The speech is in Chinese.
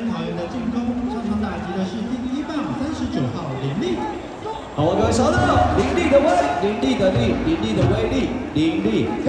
跟桃园的进攻，常常打击的是第1棒39号林立。 好，各位稍等，林立的威，林立的力，林立的威力，林立。